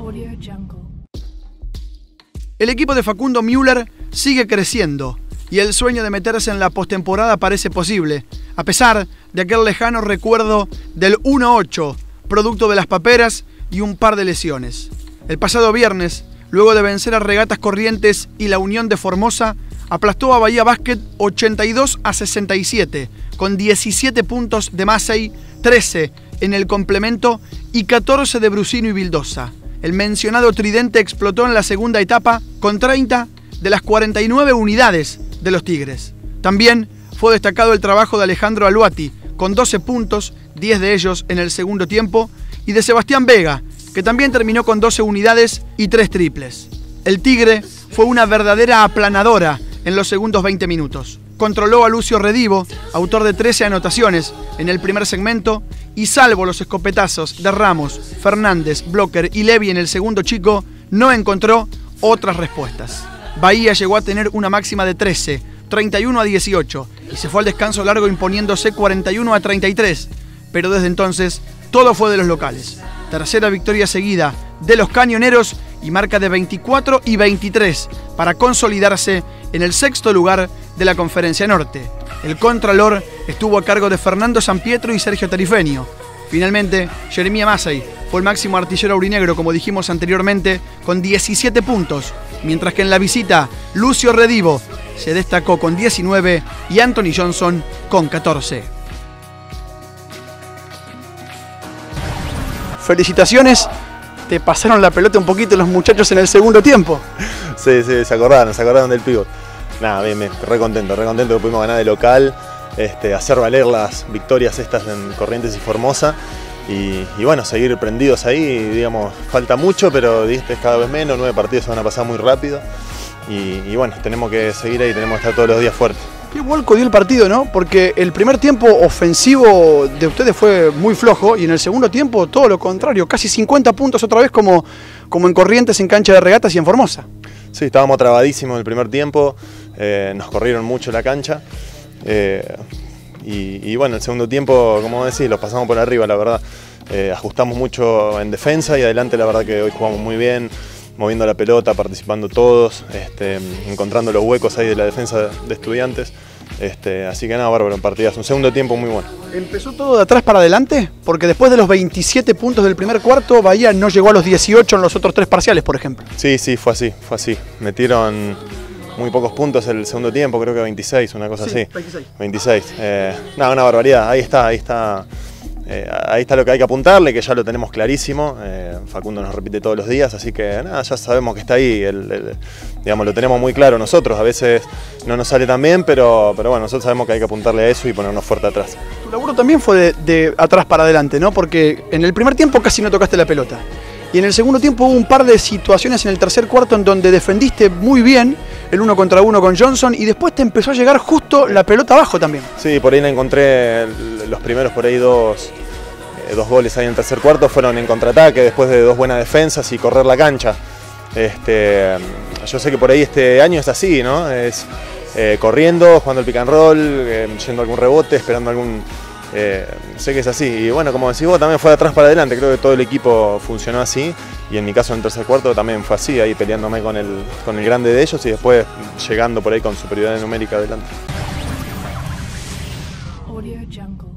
El equipo de Facundo Müller sigue creciendo y el sueño de meterse en la postemporada parece posible, a pesar de aquel lejano recuerdo del 1-8, producto de las paperas y un par de lesiones. El pasado viernes, luego de vencer a Regatas Corrientes y la Unión de Formosa, aplastó a Bahía Basket 82-67, con 17 puntos de Massey, 13 en el complemento y 14 de Brusino y Vildosa. El mencionado tridente explotó en la segunda etapa con 30 de las 49 unidades de los Tigres. También fue destacado el trabajo de Alejandro Aluati, con 12 puntos, 10 de ellos en el segundo tiempo, y de Sebastián Vega, que también terminó con 12 unidades y 3 triples. El Tigre fue una verdadera aplanadora en los segundos 20 minutos. Controló a Lucio Redivo, autor de 13 anotaciones en el primer segmento, y salvo los escopetazos de Ramos, Fernández, Blocker y Levy en el segundo chico, no encontró otras respuestas. Bahía llegó a tener una máxima de 13, 31-18, y se fue al descanso largo imponiéndose 41-33, pero desde entonces todo fue de los locales. Tercera victoria seguida de los cañoneros y marca de 24 y 23 para consolidarse en el sexto lugar de la Conferencia Norte. El contralor estuvo a cargo de Fernando Sampietro y Sergio Tarifenio. Finalmente, Jeremías Massey fue el máximo artillero aurinegro, como dijimos anteriormente, con 17 puntos, mientras que en la visita Lucio Redivo se destacó con 19 y Anthony Johnson con 14. Felicitaciones, te pasaron la pelota un poquito los muchachos en el segundo tiempo. Sí, se acordaron del pívot. Nada, bien, re contento que pudimos ganar de local, hacer valer las victorias estas en Corrientes y Formosa y bueno, seguir prendidos ahí, digamos, falta mucho, pero es cada vez menos, 9 partidos se van a pasar muy rápido y bueno, tenemos que seguir ahí, tenemos que estar todos los días fuertes. Qué vuelco dio el partido, ¿no? Porque el primer tiempo ofensivo de ustedes fue muy flojo y en el segundo tiempo todo lo contrario, casi 50 puntos otra vez como en Corrientes, en cancha de Regatas y en Formosa. Sí, estábamos trabadísimos en el primer tiempo, nos corrieron mucho la cancha y bueno, el segundo tiempo, como decís, los pasamos por arriba, la verdad. Ajustamos mucho en defensa y adelante la verdad que hoy jugamos muy bien, moviendo la pelota, participando todos, encontrando los huecos ahí de la defensa de Estudiantes. Así que nada, bárbaro, en partidas, un segundo tiempo muy bueno. ¿Empezó todo de atrás para adelante? Porque después de los 27 puntos del primer cuarto, Bahía no llegó a los 18 en los otros 3 parciales, por ejemplo. Sí, fue así. Metieron muy pocos puntos el segundo tiempo, creo que 26, una cosa así. 26. Nada, una barbaridad, ahí está lo que hay que apuntarle, que ya lo tenemos clarísimo. Facundo nos repite todos los días, así que nada, ya sabemos que está ahí, digamos, lo tenemos muy claro nosotros. A veces no nos sale tan bien, pero bueno, nosotros sabemos que hay que apuntarle a eso y ponernos fuerte atrás. Tu laburo también fue de atrás para adelante, ¿no? Porque en el primer tiempo casi no tocaste la pelota. Y en el segundo tiempo hubo un par de situaciones en el tercer cuarto en donde defendiste muy bien el 1 contra 1 con Johnson y después te empezó a llegar justo la pelota abajo también. Sí, por ahí la encontré los primeros por ahí dos goles ahí en el tercer cuarto, fueron en contraataque después de 2 buenas defensas y correr la cancha. Yo sé que por ahí este año es así, ¿no? Es corriendo, jugando el pick and roll, yendo a algún rebote, esperando algún... sé que es así y bueno, como decís vos, también fue de atrás para adelante, creo que todo el equipo funcionó así y en mi caso en el tercer cuarto también fue así, ahí peleándome con el grande de ellos y después llegando por ahí con superioridad numérica adelante.